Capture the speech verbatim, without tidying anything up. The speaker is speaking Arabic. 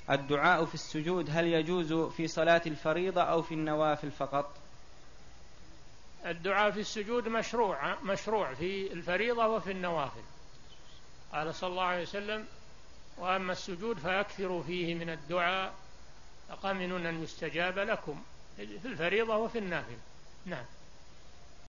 الدعاء في السجود هل يجوز في صلاة الفريضة أو في النوافل فقط؟ الدعاء في السجود مشروع مشروع في الفريضة وفي النوافل. قال صلى الله عليه وسلم: وأما السجود فأكثروا فيه من الدعاء أقمنون أن يستجاب لكم، في الفريضة وفي النافل. نعم.